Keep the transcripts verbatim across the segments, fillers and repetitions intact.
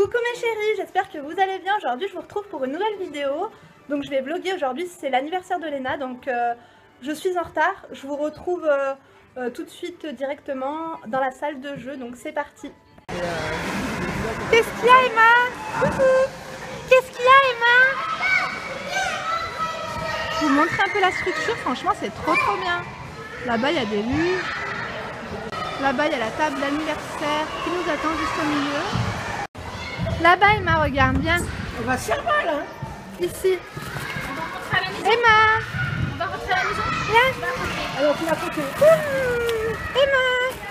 Coucou mes chéris, j'espère que vous allez bien. Aujourd'hui je vous retrouve pour une nouvelle vidéo. Donc je vais vlogger aujourd'hui, c'est l'anniversaire de Léna, donc euh, je suis en retard. Je vous retrouve euh, euh, tout de suite directement dans la salle de jeu, donc c'est parti. Qu'est-ce qu'il y a Emma? Coucou. Qu'est-ce qu'il y a Emma? Je vous montre un peu la structure, franchement c'est trop trop bien. Là-bas il y a des luges. Là-bas il y a la table d'anniversaire qui nous attend juste au milieu. Là-bas Emma, regarde bien. On va se faire mal hein. Ici. On va rentrer à la maison. Emma. On va rentrer à la maison. Viens. Alors tu vas côté. Ouh, Emma.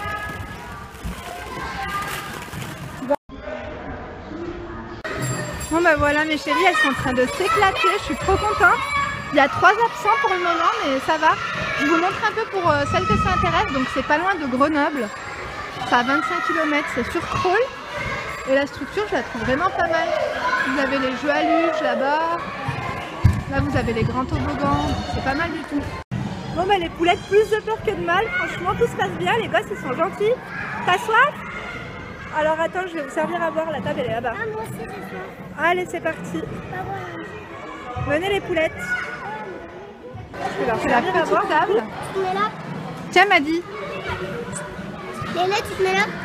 Bon bah voilà mes chéris, elles sont en train de s'éclater, je suis trop contente. Il y a trois absents pour le moment mais ça va. Je vous montre un peu pour euh, celles que ça intéresse. Donc c'est pas loin de Grenoble. C'est à vingt-cinq kilomètres, c'est sur Crolles. Et la structure je la trouve vraiment pas mal. Vous avez les jeux à luge là-bas. Là vous avez les grands toboggans. C'est pas mal du tout. Bon bah les poulettes, plus de peur que de mal. Franchement tout se passe bien, les gosses ils sont gentils. T'as soif? Alors attends, je vais vous servir à boire, la table elle est là-bas. Ah, moi aussi j'ai soif. Allez c'est parti. Pas bon. Venez les poulettes. Je vais leur servir à boire. Table. Tu te mets là. Tiens Maddy. Léna, tu te mets là.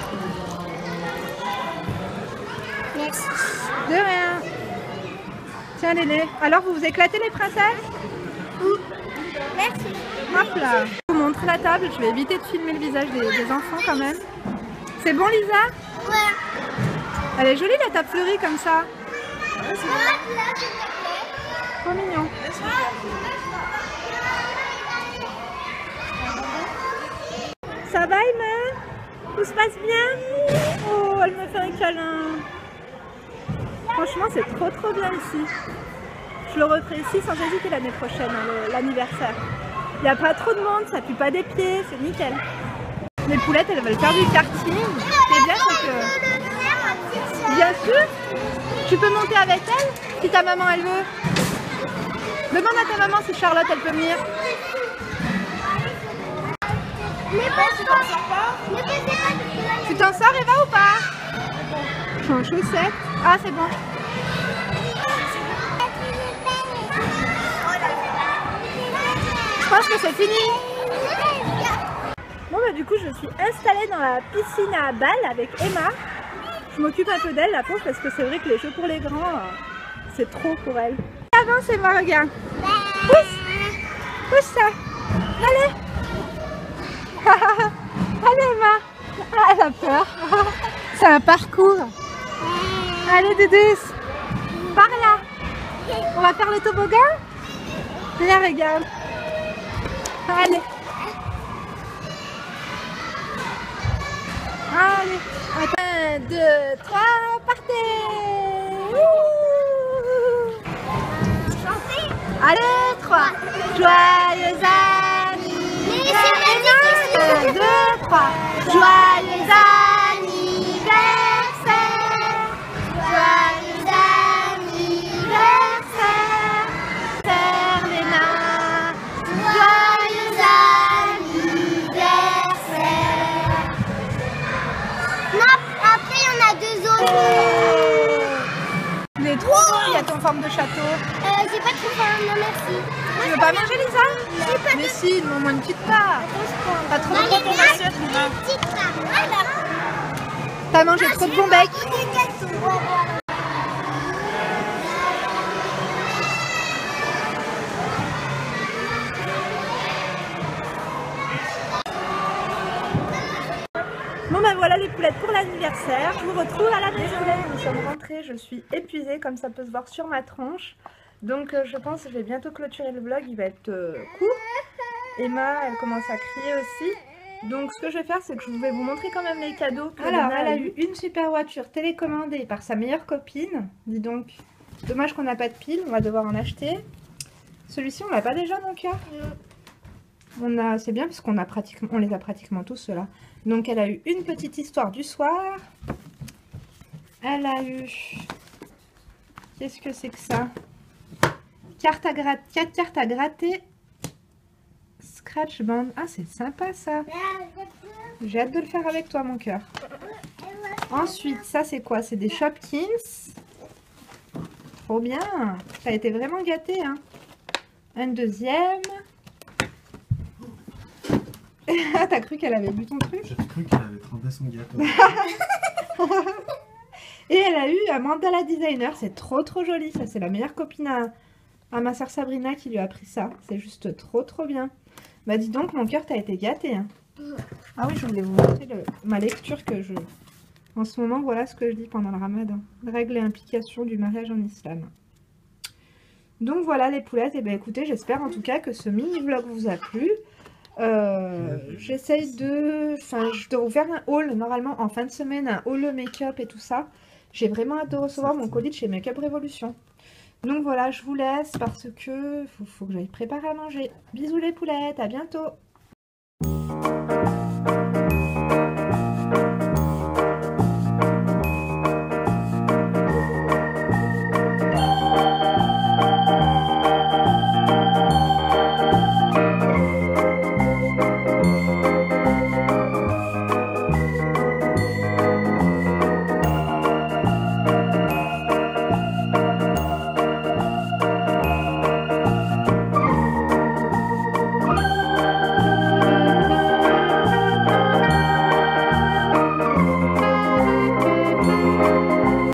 Merci. De rien. Tiens Léné. Alors vous vous éclatez les princesses? Merci. Hop là. Je vous montre la table, je vais éviter de filmer le visage des, des enfants quand même. C'est bon Lisa? Ouais. Elle est jolie la table fleurie comme ça. Trop mignon. Ça va Emma? Tout se passe bien? Oh, elle me fait un câlin. Franchement, c'est trop trop bien ici. Je le referai ici sans hésiter l'année prochaine, hein, l'anniversaire. Il n'y a pas trop de monde, ça pue pas des pieds, c'est nickel. Les poulettes, elles veulent faire du karting. Ce qui est bien, c'est que... Bien sûr, tu peux monter avec elle si ta maman elle veut. Demande à ta maman si Charlotte elle peut venir. Mais pas tu t'en sors pas. Tu t'en sors Eva ou pas? Je suis en chaussettes. Ah c'est bon. Je pense que c'est fini. Bon bah du coup je suis installée dans la piscine à balles avec Emma. Je m'occupe un peu d'elle la pauvre parce que c'est vrai que les jeux pour les grands c'est trop pour elle. Avance Emma, regarde. Pousse. Pousse ça. Allez. Allez Emma. Ah, elle a peur. C'est un parcours. Allez Doudous. Par là. On va faire le toboggan. Viens regarde. Allez. Allez. un, deux, trois, partez. Ouh. Allez, trois. Joyeux anniversaire. un, deux, trois. Joyeux anniversaire. Joyeux anniversaire. Sœur Léna. Joyeux anniversaire. Non, après il y en a deux autres. Il est trop beau, il y a ton forme de château. Euh, j'ai pas trop faim, non merci. Tu veux pas manger Lisa? J'ai pas Mais de... si, demande-moi une petite part. T'as trop Non, de les ton gars, assiette, Lisa. une petite part. Voilà. T'as mangé trop de bon bec. Bon ben voilà les poulettes pour l'anniversaire. Je vous retrouve à la maison. Nous sommes rentrés, je suis épuisée comme ça peut se voir sur ma tronche. Donc euh, je pense que je vais bientôt clôturer le vlog, il va être euh, court. Emma elle commence à crier aussi. Donc ce que je vais faire c'est que je vais vous montrer quand même les cadeaux que Alors elle a eu une super voiture télécommandée par sa meilleure copine. Dis donc, dommage qu'on n'a pas de pile, on va devoir en acheter. Celui-ci on l'a pas déjà mon cœur? On a, c'est bien parce qu'on a pratiquement, on les a pratiquement tous ceux-là. Donc elle a eu une petite histoire du soir. Elle a eu, qu'est-ce que c'est que ça? Carte à gratter, quatre cartes à gratter. Scratch band. Ah c'est sympa ça. J'ai hâte de le faire avec toi mon cœur. Ensuite, ça c'est quoi? C'est des Shopkins. Trop bien. Ça a été vraiment gâté, hein. Un deuxième. T'as cru qu'elle avait bu ton truc? J'ai cru qu'elle avait trempé son gâteau. Et elle a eu un mandala designer. C'est trop trop joli. Ça, c'est la meilleure copine à, à ma soeur Sabrina qui lui a pris ça. C'est juste trop trop bien. Bah dis donc, mon cœur t'a été gâté, hein. Ah oui, je voulais vous montrer le, ma lecture que je... En ce moment, voilà ce que je lis pendant le ramadan. Règles et implications du mariage en islam. Donc voilà les poulettes. Et bien écoutez, j'espère en tout cas que ce mini-vlog vous a plu. Euh, J'essaye de... Enfin, je dois vous faire un haul, normalement, en fin de semaine, un haul make-up et tout ça. J'ai vraiment hâte de recevoir mon colis de chez Make-up Révolution. Donc voilà, je vous laisse parce que faut, faut que j'aille préparer à manger. Bisous les poulettes, à bientôt.